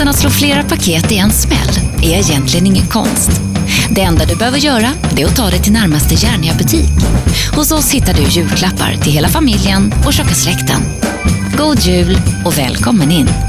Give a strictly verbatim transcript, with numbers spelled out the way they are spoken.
Men att slå flera paket i en smäll är egentligen ingen konst. Det enda du behöver göra är att ta dig till närmaste Järnia-butik. Hos oss hittar du julklappar till hela familjen och tjocka släkten. God jul och välkommen in!